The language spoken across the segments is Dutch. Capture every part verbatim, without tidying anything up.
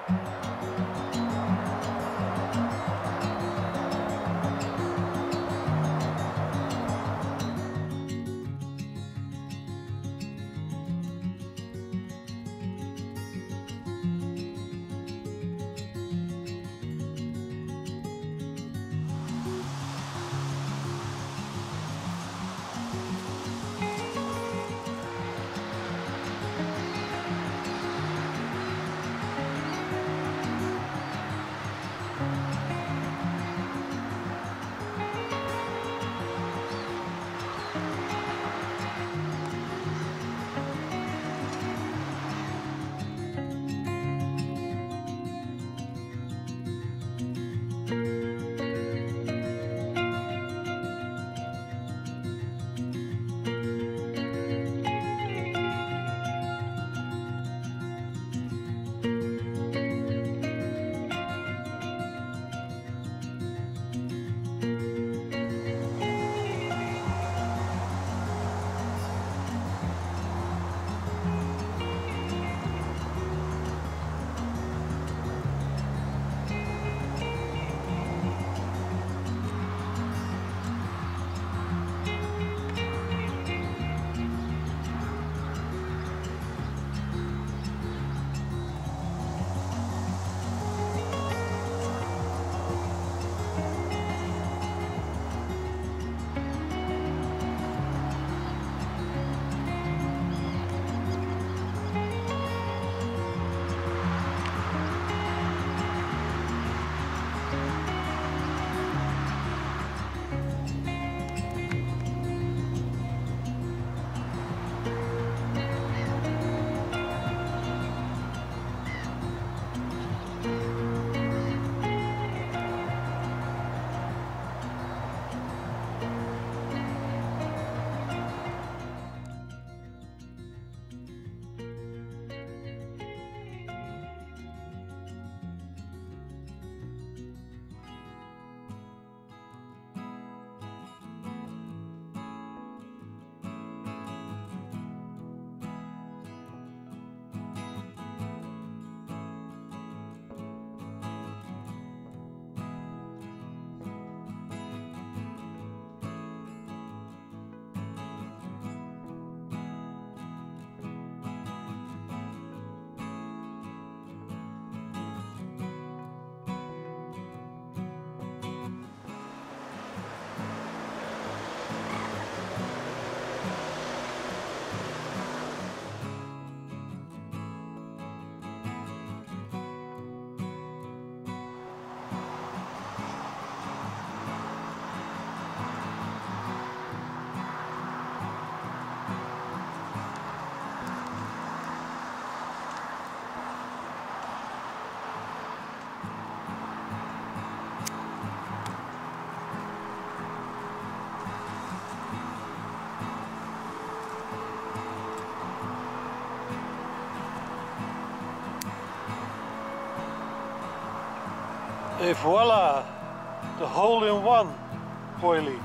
Et voilà, the hole-in-one coilie.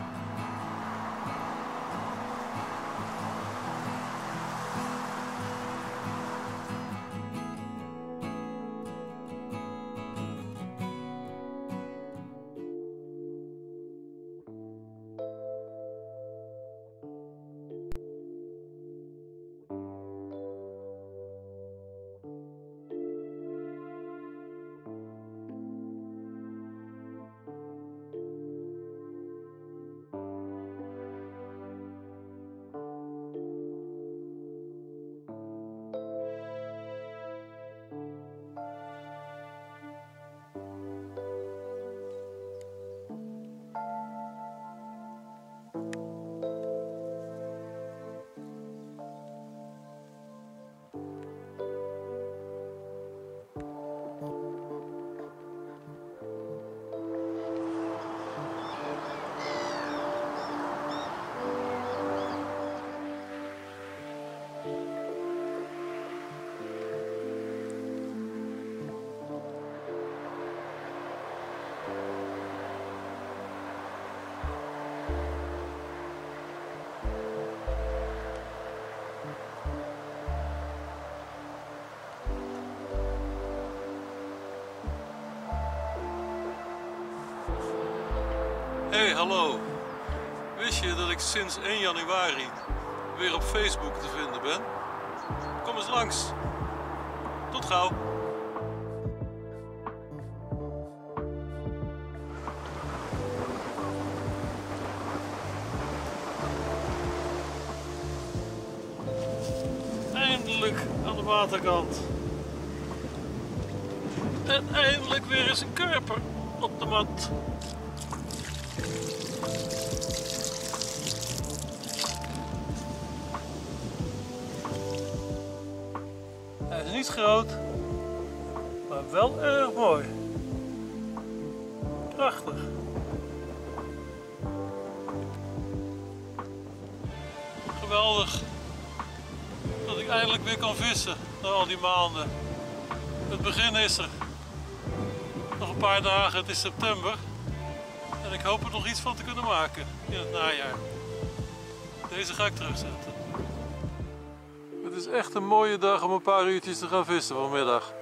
Hey, hallo. Wist je dat ik sinds één januari weer op Facebook te vinden ben? Kom eens langs. Tot gauw. Eindelijk aan de waterkant. En eindelijk weer eens een karper op de mat. Hij is niet groot, maar wel erg mooi. Prachtig. Geweldig dat ik eindelijk weer kan vissen na al die maanden. Het begin is er. Nog een paar dagen, het is september. En ik hoop er nog iets van te kunnen maken in het najaar. Deze ga ik terugzetten. Het is echt een mooie dag om een paar uurtjes te gaan vissen vanmiddag.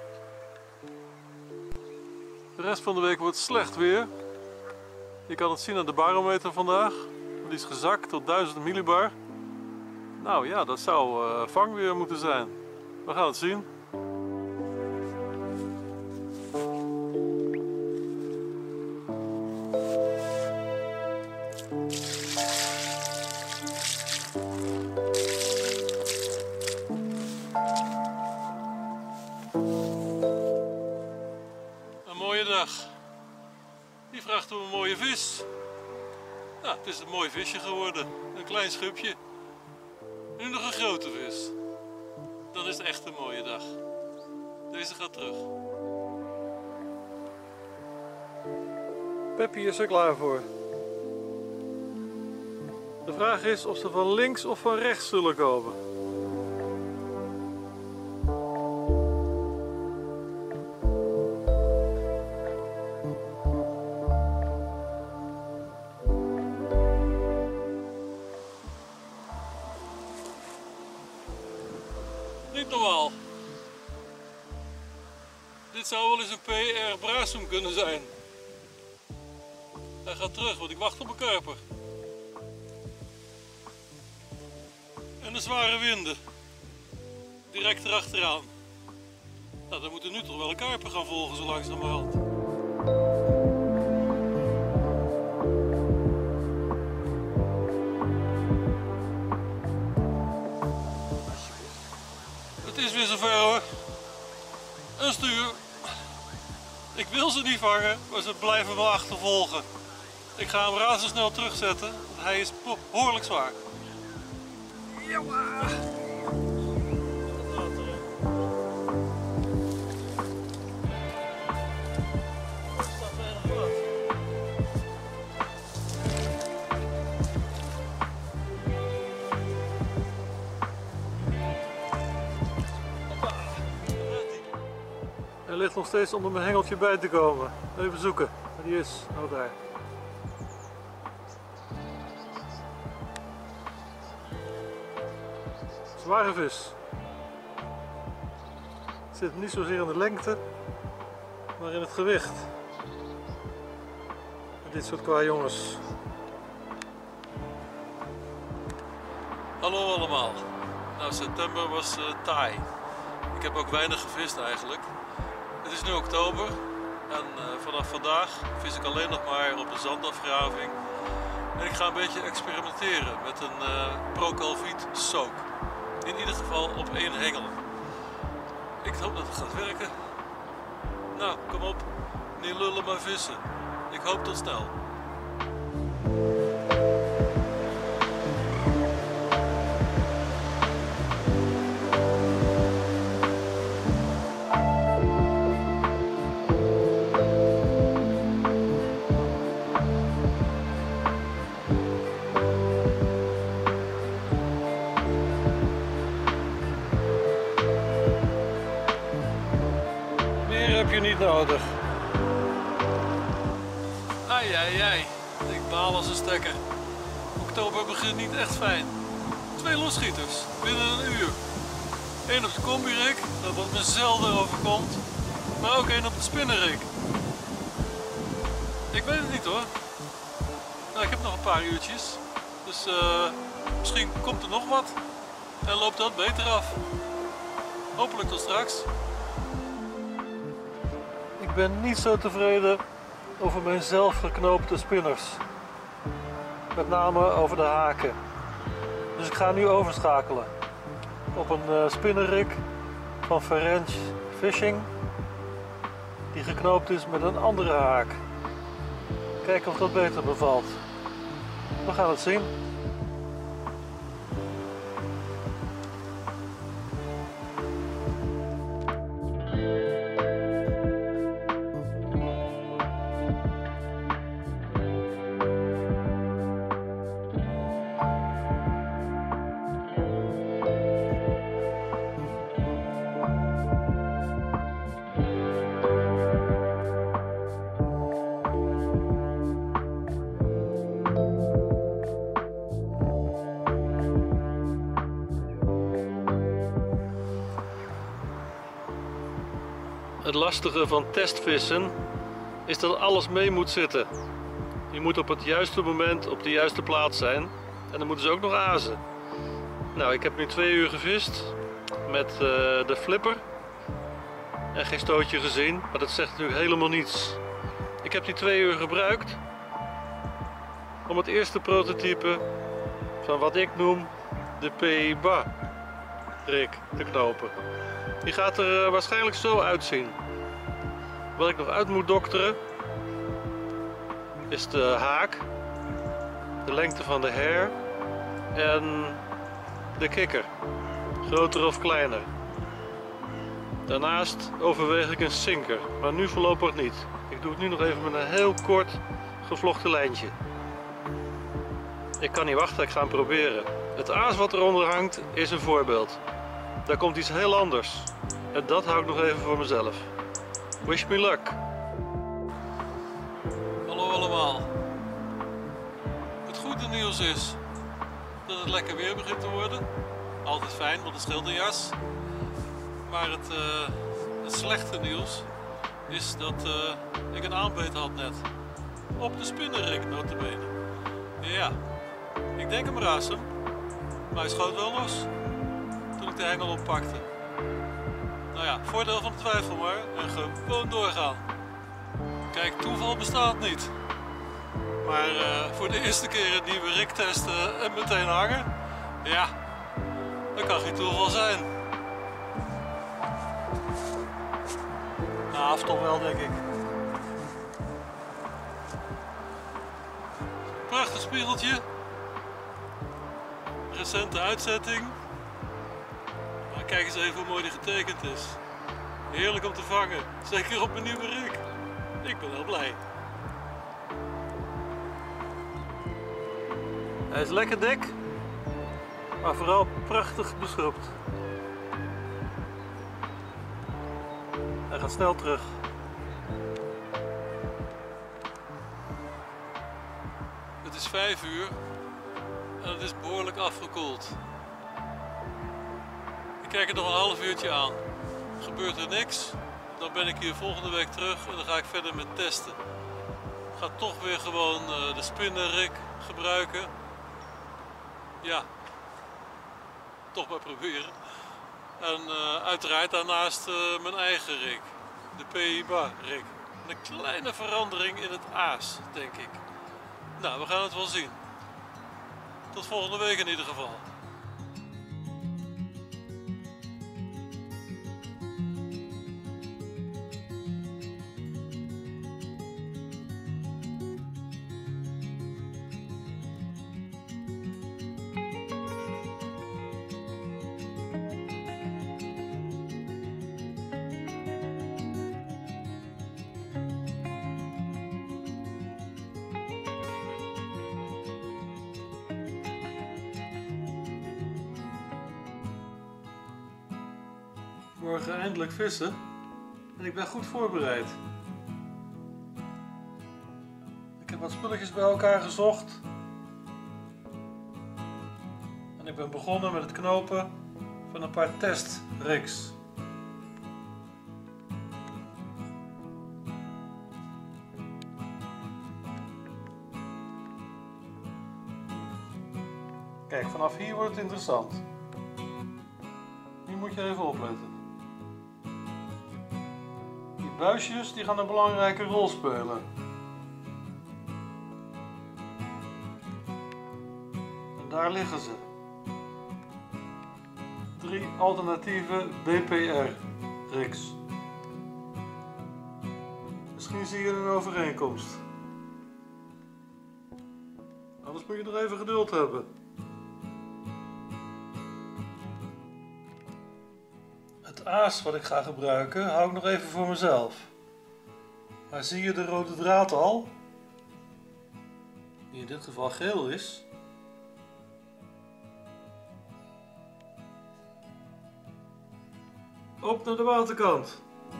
De rest van de week wordt slecht weer. Je kan het zien aan de barometer vandaag. Die is gezakt tot duizend millibar. Nou ja, dat zou uh, vangweer moeten zijn. We gaan het zien. Een mooie dag. Die vraagt om een mooie vis. Nou, het is een mooi visje geworden. Een klein schubje. Nu nog een grote vis. Dan is het echt een mooie dag. Deze gaat terug. Peppy is er klaar voor. De vraag is of ze van links of van rechts zullen komen. Niet normaal. Dit zou wel eens een P R brasum kunnen zijn. Hij gaat terug, want ik wacht op een karper. En de zware winden. Direct erachteraan. Nou, dan moet er nu toch wel een karper gaan volgen, zo langzamerhand. Het is weer zover hoor. Een stuur. Ik wil ze niet vangen, maar ze blijven me achtervolgen. Ik ga hem razendsnel terugzetten. Hij is behoorlijk zwaar. Jawah. Hij ligt nog steeds onder mijn hengeltje bij te komen. Even zoeken. Die is. Oh, daar. Zware vis. Het zit niet zozeer in de lengte, maar in het gewicht. En dit soort qua jongens. Hallo allemaal. Nou, september was uh, taai. Ik heb ook weinig gevist eigenlijk. Het is nu oktober en uh, vanaf vandaag vis ik alleen nog maar op een zandafgraving. En ik ga een beetje experimenteren met een uh, Procalvit soak. In ieder geval op één hengel. Ik hoop dat het gaat werken. Nou, kom op. Niet lullen maar vissen. Ik hoop tot snel. Heb je niet nodig. Ai ai ai, ik baal als een stekker. Oktober begint niet echt fijn. Twee losschieters binnen een uur. Eén op de combi-rig, dat wat me zelden overkomt. Maar ook één op de spinnerig. Ik weet het niet hoor. Nou, ik heb nog een paar uurtjes, dus uh, misschien komt er nog wat en loopt dat beter af. Hopelijk tot straks. Ik ben niet zo tevreden over mijn zelf geknoopte spinners. Met name over de haken. Dus ik ga nu overschakelen op een uh, spinnenrik van Ferenc Fishing. Die geknoopt is met een andere haak. Kijken of dat beter bevalt. We gaan het zien. Het lastige van testvissen is dat alles mee moet zitten. Je moet op het juiste moment op de juiste plaats zijn en dan moeten ze ook nog azen. Nou, ik heb nu twee uur gevist met uh, de flipper en geen stootje gezien, maar dat zegt natuurlijk helemaal niets. Ik heb die twee uur gebruikt om het eerste prototype van wat ik noem de P I B A-rig te knopen. Die gaat er waarschijnlijk zo uitzien. Wat ik nog uit moet dokteren is de haak, de lengte van de hair en de kikker. Groter of kleiner. Daarnaast overweeg ik een sinker, maar nu voorlopig niet. Ik doe het nu nog even met een heel kort gevlochten lijntje. Ik kan niet wachten, ik ga hem proberen. Het aas wat eronder hangt is een voorbeeld. Daar komt iets heel anders. En dat hou ik nog even voor mezelf. Wish me luck. Hallo allemaal. Het goede nieuws is dat het lekker weer begint te worden. Altijd fijn, want het scheelt een jas. Maar het, uh, het slechte nieuws is dat uh, ik een aanbeet had net. Op de spinnenrik notabene. Ja, ik denk hem raasem. Maar hij schoot wel los toen ik de hengel oppakte. Nou ja, voordeel van de twijfel maar en gewoon doorgaan. Kijk, toeval bestaat niet. Maar uh, voor de eerste keer een nieuwe rig testen en meteen hangen, ja, dat kan geen toeval zijn. Nou, toch wel denk ik. Prachtig spiegeltje. Recente uitzetting. Maar kijk eens even hoe mooi die getekend is. Heerlijk om te vangen, zeker op mijn nieuwe rig. Ik ben heel blij. Hij is lekker dik, maar vooral prachtig beschroept. Hij gaat snel terug. Het is vijf uur en het is behoorlijk afgekoeld. Ik kijk het nog een half uurtje aan. Gebeurt er niks, dan ben ik hier volgende week terug en dan ga ik verder met testen. Ik ga toch weer gewoon uh, de spinnenrig gebruiken. Ja, toch maar proberen. En uh, uiteraard daarnaast uh, mijn eigen rig, de P I B A-rig. Een kleine verandering in het aas, denk ik. Nou, we gaan het wel zien. Tot volgende week in ieder geval. Morgen eindelijk vissen en ik ben goed voorbereid. Ik heb wat spulletjes bij elkaar gezocht en ik ben begonnen met het knopen van een paar testrigs. Kijk, vanaf hier wordt het interessant. Nu moet je even opletten. Die buisjes die gaan een belangrijke rol spelen. En daar liggen ze. Drie alternatieve B P R-rigs. Misschien zie je een overeenkomst. Anders moet je nog even geduld hebben. Het aas wat ik ga gebruiken hou ik nog even voor mezelf. Maar zie je de rode draad al? Die in dit geval geel is. Op naar de waterkant.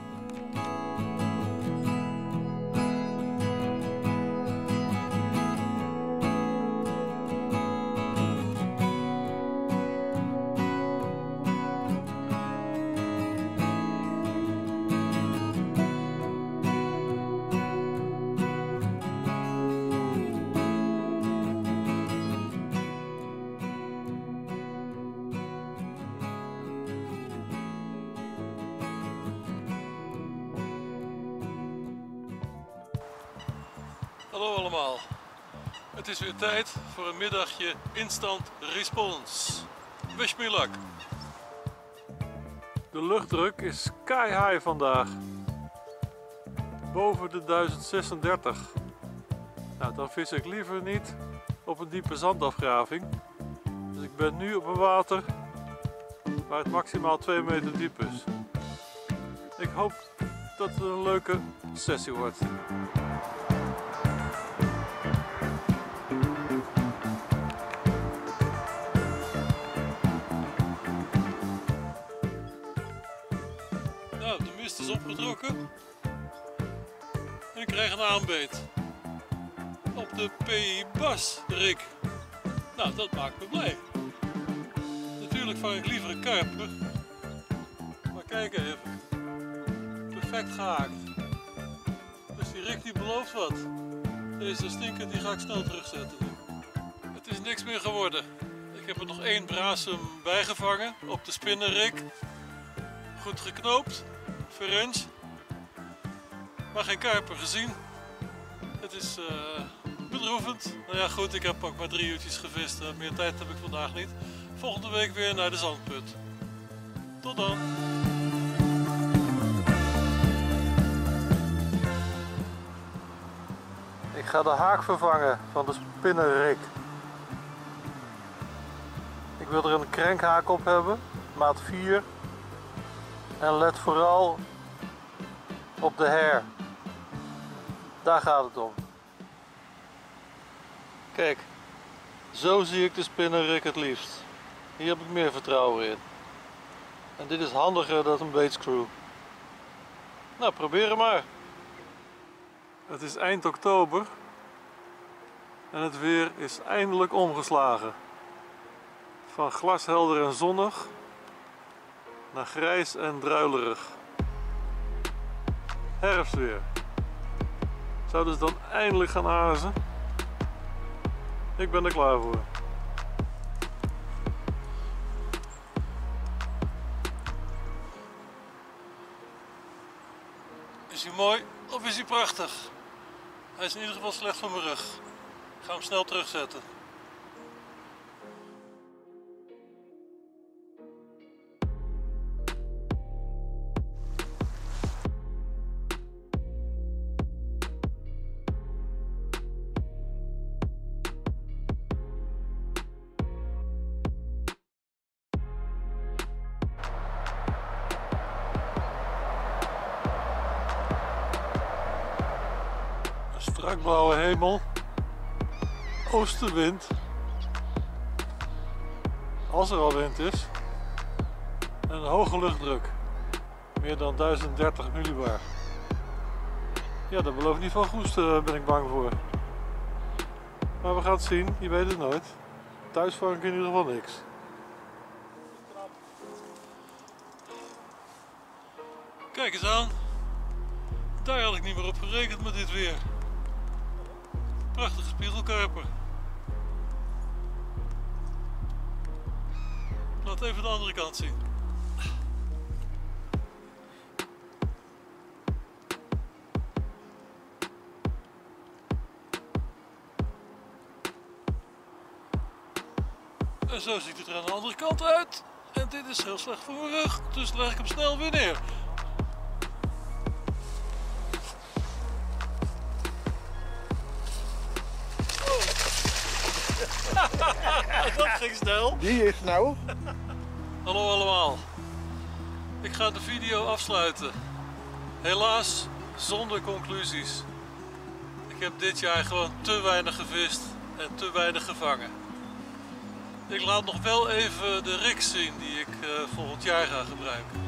Hallo allemaal, het is weer tijd voor een middagje instant response. Wish me luck! De luchtdruk is sky high vandaag. Boven de duizend zesendertig. Nou, dan vis ik liever niet op een diepe zandafgraving. Dus ik ben nu op een water waar het maximaal twee meter diep is. Ik hoop dat het een leuke sessie wordt. Nou, de mist is opgetrokken en ik krijg een aanbeet op de P I Bass rig. Nou, dat maakt me blij. Natuurlijk vang ik liever een karper, maar kijk even, perfect gehaakt. Dus die rig die belooft wat. Deze stinker die ga ik snel terugzetten. Het is niks meer geworden. Ik heb er nog één brasem bijgevangen op de spinnenrig. Goed geknoopt, verrens, maar geen karper gezien. Het is uh, bedroevend. Nou ja goed, ik heb ook maar drie uurtjes gevist. Uh, meer tijd heb ik vandaag niet. Volgende week weer naar de zandput. Tot dan! Ik ga de haak vervangen van de spinnenrig. Ik wil er een krenkhaak op hebben, maat vier. En let vooral op de hair. Daar gaat het om. Kijk, zo zie ik de spinnenrig het liefst. Hier heb ik meer vertrouwen in. En dit is handiger dan een baitscrew. Nou, probeer maar. Het is eind oktober. En het weer is eindelijk omgeslagen. Van glashelder en zonnig naar grijs en druilerig. Herfstweer. Zouden ze dan eindelijk gaan azen? Ik ben er klaar voor. Is hij mooi of is hij prachtig? Hij is in ieder geval slecht voor mijn rug. Ik ga hem snel terugzetten. Strak blauwe hemel, oostenwind, als er al wind is, en een hoge luchtdruk, meer dan duizend dertig millibar. Ja, dat belooft niet van goest, uh, ben ik bang voor. Maar we gaan het zien, je weet het nooit. Thuis vang ik in ieder geval niks. Kijk eens aan, daar had ik niet meer op gerekend met dit weer. Prachtige spiegelkarper. Laat even de andere kant zien. En zo ziet het er aan de andere kant uit. En dit is heel slecht voor mijn rug, dus leg ik hem snel weer neer. Dat ging snel. Die is nou. Hallo allemaal. Ik ga de video afsluiten. Helaas zonder conclusies. Ik heb dit jaar gewoon te weinig gevist en te weinig gevangen. Ik laat nog wel even de rigs zien die ik uh, volgend jaar ga gebruiken.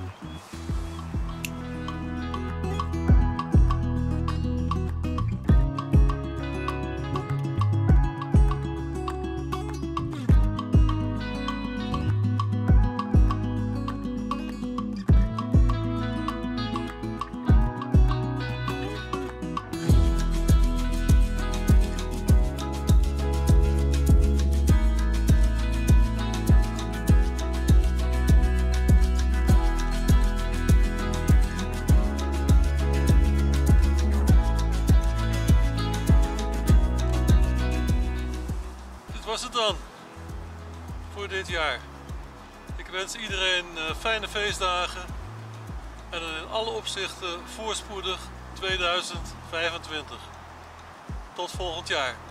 Was het dan voor dit jaar. Ik wens iedereen uh, fijne feestdagen en een in alle opzichten voorspoedig tweeduizend vijfentwintig. Tot volgend jaar.